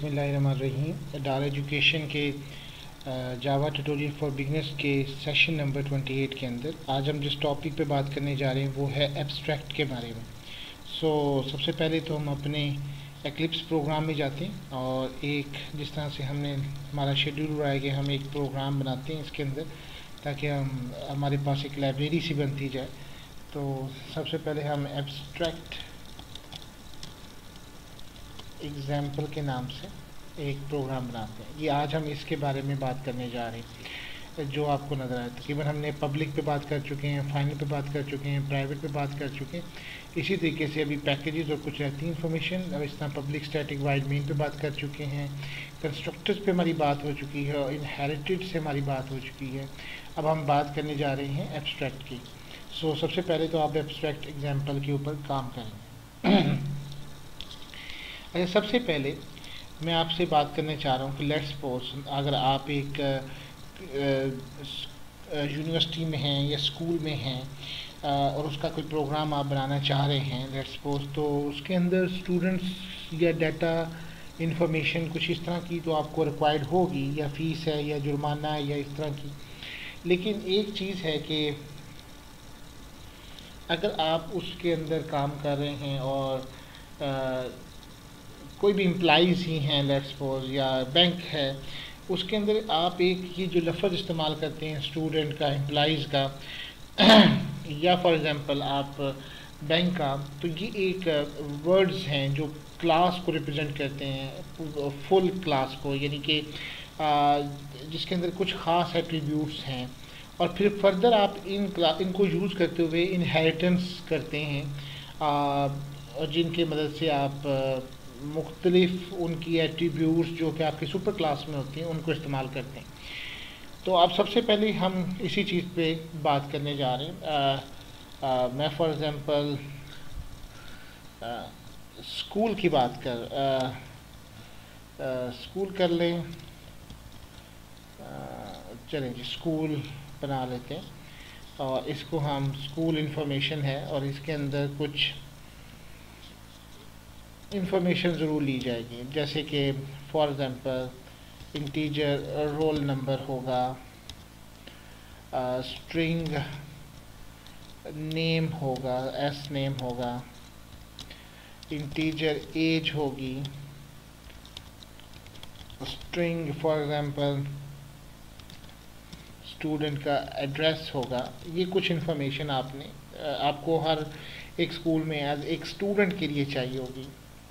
बिस्मिल्लाहिर्रहमानिर्रहीम। डारेडुकेशन के जावा ट्यूटोरियल फॉर बिगनर्स के सेशन नंबर 28 के अंदर आज हम जिस टॉपिक पे बात करने जा रहे हैं वो है एब्स्ट्रैक्ट के बारे में। सबसे पहले तो हम अपने एक्लिप्स प्रोग्राम में जाते हैं और एक जिस तरह से हमने हमारा शेड्यूल रहा है कि हम एक प्रोग्राम बनाते हैं इसके अंदर, ताकि हमारे पास एक लाइब्रेरी सी बनती जाए। तो सबसे पहले हम एब्स्ट्रैक्ट एग्जाम्पल के नाम से एक प्रोग्राम बनाते हैं। ये आज हम इसके बारे में बात करने जा रहे हैं। जो आपको नज़र आए तकरीबन हमने पब्लिक पे बात कर चुके हैं, फाइनल पे बात कर चुके हैं, प्राइवेट पे बात कर चुके हैं। इसी तरीके से अभी पैकेजेस और कुछ रहती इन्फॉर्मेशन, अब इस तरह पब्लिक स्टैटिक वाइड मेन पे बात कर चुके हैं। कंस्ट्रक्टर्स पे हमारी बात हो चुकी है और इनहेरिटेड से हमारी बात हो चुकी है। अब हम बात करने जा रहे हैं एब्स्ट्रैक्ट की। सबसे पहले तो आप एब्स्ट्रैक्ट एग्जाम्पल के ऊपर काम करें। अच्छा, सबसे पहले मैं आपसे बात करने चाह रहा हूँ कि लेट्स सपोज अगर आप एक यूनिवर्सिटी में हैं या स्कूल में हैं और उसका कोई प्रोग्राम आप बनाना चाह रहे हैं लेट्स सपोज, तो उसके अंदर स्टूडेंट्स या डाटा इंफॉर्मेशन कुछ इस तरह की तो आपको रिक्वायर्ड होगी, या फीस है या जुर्माना है या इस तरह की। लेकिन एक चीज़ है कि अगर आप उसके अंदर काम कर रहे हैं और कोई भी एम्प्लॉइज़ ही हैं लेट्स सपोज, या बैंक है, उसके अंदर आप एक ये जो लफ्ज़ इस्तेमाल करते हैं स्टूडेंट का, एम्प्लॉइज़ का या फॉर एग्ज़ाम्पल आप बैंक का, तो ये एक वर्ड्स हैं जो क्लास को रिप्रेजेंट करते हैं, फुल क्लास को, यानी कि जिसके अंदर कुछ ख़ास एट्रीब्यूट्स हैं। और फिर फर्दर आप इनको यूज़ करते हुए इनहेरिटेंस करते हैं, और जिनके मदद से आप मुख्तलिफ उनकी एट्रीब्यूट्स जो कि आपकी सुपर क्लास में होती हैं उनको इस्तेमाल करते हैं। तो अब सबसे पहले हम इसी चीज़ पे बात करने जा रहे हैं। मैं फॉर एग्ज़ाम्पल स्कूल की बात स्कूल कर लें। चलें जी, स्कूल बना लेते हैं और इसको हम स्कूल इंफॉर्मेशन है और इसके अंदर कुछ इंफॉर्मेशन ज़रूर ली जाएगी, जैसे कि for example integer roll number होगा, स्ट्रिंग नेम होगा, एस नेम होगा, इंटीजर एज होगी, स्ट्रिंग फॉर एग्ज़ाम्पल स्टूडेंट का एड्रेस होगा। ये कुछ इंफॉर्मेशन आपको हर एक स्कूल में एज एक स्टूडेंट के लिए चाहिए होगी।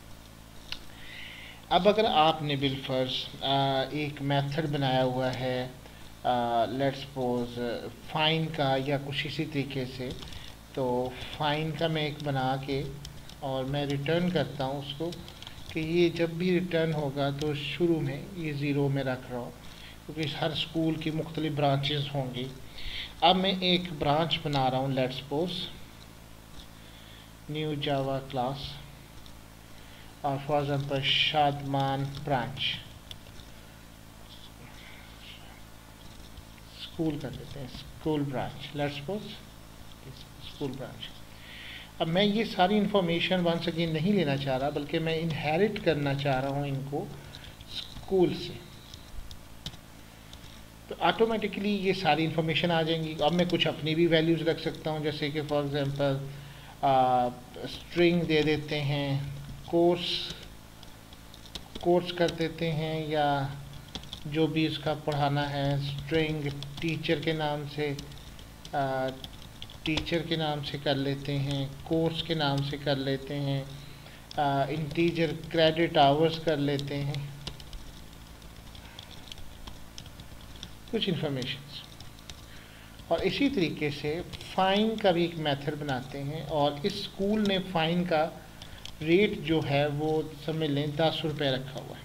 अब अगर आपने बिलफर्ज एक मेथड बनाया हुआ है लेट्स सपोज फाइन का या कुछ इसी तरीके से, तो फाइन का मैं एक बना के और मैं रिटर्न करता हूँ उसको कि ये जब भी रिटर्न होगा तो शुरू में ये ज़ीरो में रख रहा हूँ, क्योंकि हर स्कूल की मुख्तलिफ ब्रांचेस होंगी। अब मैं एक ब्रांच बना रहा हूँ let's suppose new Java class, और for example Shadman branch school कर देते हैं, school branch let's suppose school branch. अब मैं ये सारी इंफॉर्मेशन वंस अगेन नहीं लेना चाह रहा, बल्कि मैं इनहेरिट करना चाह रहा हूँ इनको स्कूल से, तो ऑटोमेटिकली ये सारी इंफॉर्मेशन आ जाएंगी। अब मैं कुछ अपनी भी वैल्यूज़ रख सकता हूँ, जैसे कि फॉर एग्जांपल स्ट्रिंग दे देते हैं, कोर्स कर देते हैं, या जो भी इसका पढ़ाना है, स्ट्रिंग टीचर के नाम से कर लेते हैं, कोर्स के नाम से कर लेते हैं, इंटीजर क्रेडिट आवर्स कर लेते हैं, कुछ इंफॉर्मेशंस। और इसी तरीके से फाइन का भी एक मेथड बनाते हैं, और इस स्कूल ने फाइन का रेट जो है वो समझ लें 10 रुपये रखा हुआ है।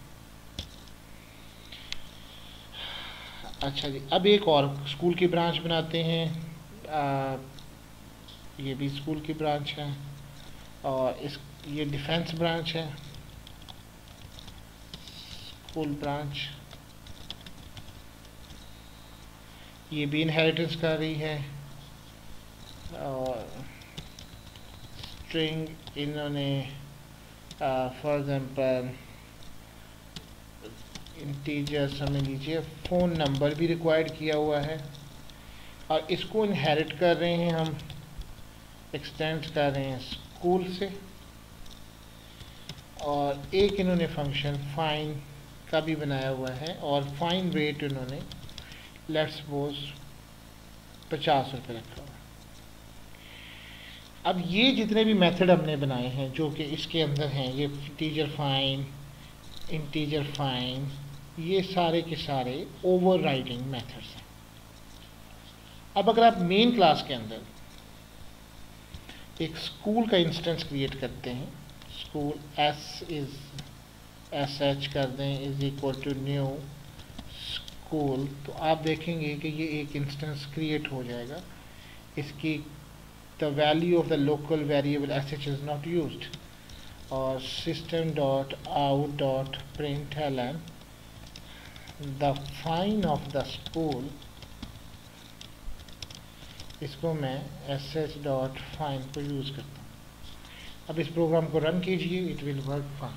अच्छा जी, अब एक और स्कूल की ब्रांच बनाते हैं। ये भी स्कूल की ब्रांच है, और ये डिफेंस ब्रांच है, स्कूल ब्रांच। ये भी इनहेरिटेंस कर रही है, और स्ट्रिंग इन्होंने फॉर एग्जांपल इंटीजर समझ लीजिए, फ़ोन नंबर भी रिक्वायर्ड किया हुआ है, और इसको इनहेरिट कर रहे हैं हम, एक्सटेंड कर रहे हैं स्कूल से। और एक इन्होंने फंक्शन फाइन का भी बनाया हुआ है, और फाइन रेट इन्होंने लेट्स सपोज 50 रुपये रखा हुआ है। अब ये जितने भी मेथड हमने बनाए हैं जो कि इसके अंदर हैं, ये इंटीजर फाइन, ये सारे के सारे ओवरराइडिंग मेथड्स हैं। अब अगर आप मेन क्लास के अंदर एक स्कूल का इंस्टेंस क्रिएट करते हैं, स्कूल एच कर दें is equal to new school, तो आप देखेंगे कि ये एक इंस्टेंस क्रिएट हो जाएगा। इसकी the value of the local variable H is not used, और system.out.println the fine of the school, इसको मैं sh.find को यूज़ करता हूँ। अब इस प्रोग्राम को रन कीजिए, इट विल वर्क फाइन।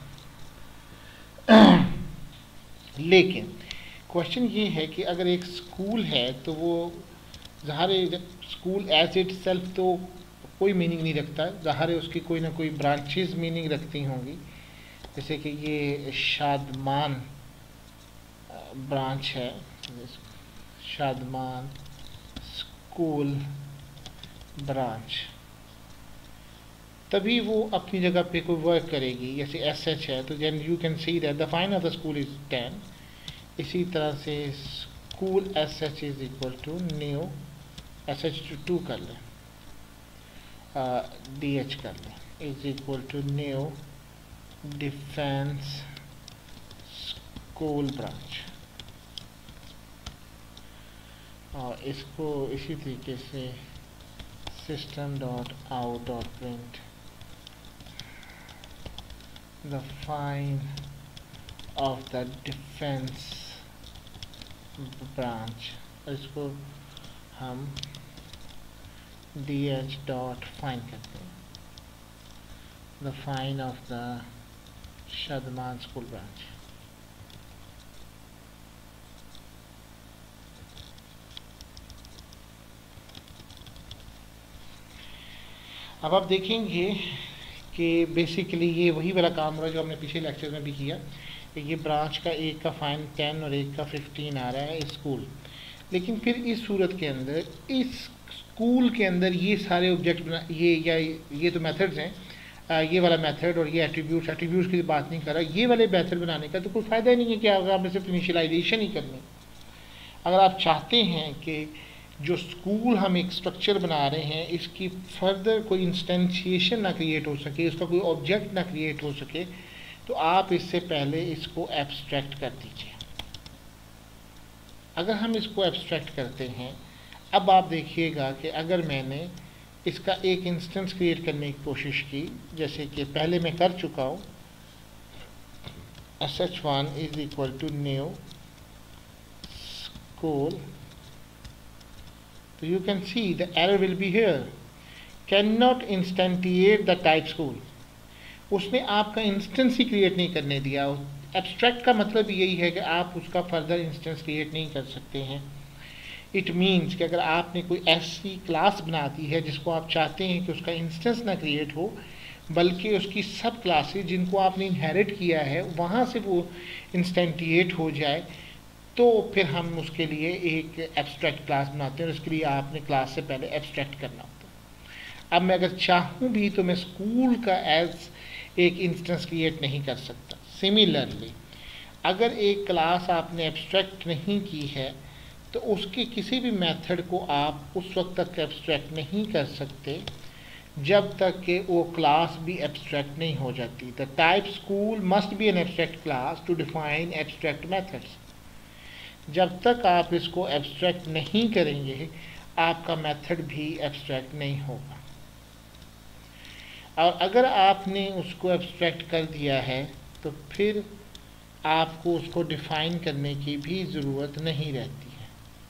लेकिन क्वेश्चन ये है कि अगर एक स्कूल है तो वो ज़ाहिर है स्कूल एज इट सेल्फ तो कोई मीनिंग नहीं रखता, ज़ाहिर है उसकी कोई ना कोई ब्रांचेस मीनिंग रखती होंगी। जैसे कि ये शादमान ब्रांच है, शादमान स्कूल ब्रांच, तभी वो अपनी जगह पे कोई वर्क करेगी। जैसे एस एच है तो then you can see that the fine of the school is 10। इसी तरह से school S H is equal to new S H 2 कर लें, डी एच कर लें, is equal to new defence school branch. और इसको इसी तरीके से system.out.print the fine of the defense branch, इसको हम dh.find करते हैं, the fine of the Shadman school branch। अब आप देखेंगे कि बेसिकली ये वही वाला काम हो रहा है जो हमने पिछले लेक्चर में भी किया, कि ये ब्रांच का एक का फाइन 10 और एक का 15 आ रहा है स्कूल। लेकिन फिर इस सूरत के अंदर इस स्कूल के अंदर ये सारे ऑब्जेक्ट बना, ये तो मेथड्स हैं, ये वाला मेथड और ये एट्रीब्यूट्स की बात नहीं कर रहा, ये वाले मेथड बनाने का तो कोई फ़ायदा ही नहीं है कि अगर आपने सिर्फ इनिशियलाइजेशन ही करनी। अगर आप चाहते हैं कि जो स्कूल हम एक स्ट्रक्चर बना रहे हैं इसकी फर्दर कोई इंस्टेंशिएशन ना क्रिएट हो सके, इसका कोई ऑब्जेक्ट ना क्रिएट हो सके, तो आप इससे पहले इसको एब्स्ट्रैक्ट कर दीजिए। अगर हम इसको एब्स्ट्रैक्ट करते हैं, अब आप देखिएगा कि अगर मैंने इसका एक इंस्टेंस क्रिएट करने की कोशिश की, जैसे कि पहले मैं कर चुका हूँ, sh1 is equal to new school, so you can see the error will be here, cannot instantiate the type school। उसने आपका इंस्टेंस ही क्रिएट नहीं करने दिया। एब्स्ट्रैक्ट का मतलब यही है कि आप उसका फर्दर इंस्टेंस क्रिएट नहीं कर सकते हैं। इट मीन्स कि अगर आपने कोई ऐसी क्लास बना दी है जिसको आप चाहते हैं कि उसका इंस्टेंस ना क्रिएट हो, बल्कि उसकी सब क्लासेज जिनको आपने इनहेरिट किया है वहाँ से वो इंस्टेंटिएट हो जाए, तो फिर हम उसके लिए एक एब्स्ट्रैक्ट क्लास बनाते हैं और उसके लिए आपने क्लास से पहले एब्स्ट्रैक्ट करना होता है। अब मैं अगर चाहूँ भी तो मैं स्कूल का एज एक इंस्टेंस क्रिएट नहीं कर सकता। सिमिलरली अगर एक क्लास आपने एब्स्ट्रैक्ट नहीं की है तो उसके किसी भी मेथड को आप उस वक्त तक एब्स्ट्रैक्ट नहीं कर सकते जब तक कि वो क्लास भी एब्स्ट्रैक्ट नहीं हो जाती। The type school must be an abstract class to define abstract methods. जब तक आप इसको एब्स्ट्रैक्ट नहीं करेंगे आपका मेथड भी एब्स्ट्रैक्ट नहीं होगा। और अगर आपने उसको एब्स्ट्रैक्ट कर दिया है तो फिर आपको उसको डिफाइन करने की भी ज़रूरत नहीं रहती है।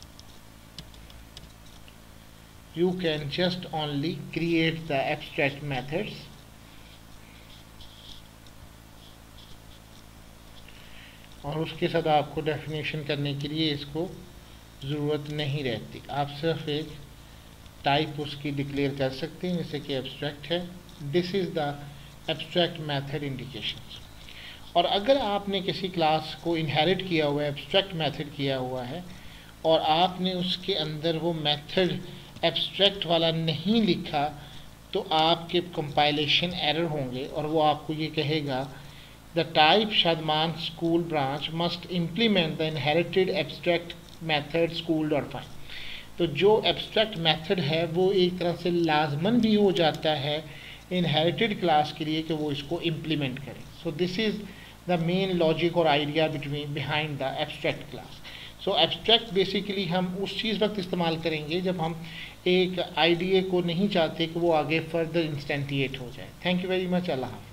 You can just only create the abstract methods और उसके साथ आपको डेफिनेशन करने के लिए इसको ज़रूरत नहीं रहती। आप सिर्फ एक टाइप उसकी डिक्लेयर कर सकते हैं, जैसे कि एब्स्ट्रैक्ट है। This is the abstract method indications. और अगर आपने किसी क्लास को इनहेरिट किया हुआ है, एब्स्ट्रैक्ट मेथड किया हुआ है, और आपने उसके अंदर वो मेथड एब्स्ट्रैक्ट वाला नहीं लिखा, तो आपके कंपाइलेशन एरर होंगे और वो आपको ये कहेगा the type Shadman school branch must implement the inherited abstract method school dot file. तो जो एब्स्ट्रैक्ट मेथड है वो एक तरह से लाजमन भी हो जाता है इनहेरिटेड क्लास के लिए कि वो इसको इम्प्लीमेंट करें। So this is the main logic और idea behind the abstract class. So abstract basically हम उस चीज़ वक्त इस्तेमाल करेंगे जब हम एक आइडिया को नहीं चाहते कि वो आगे फर्दर इंस्टेंटिएट हो जाए। Thank you very much. अल्लाह हाफ़िज़।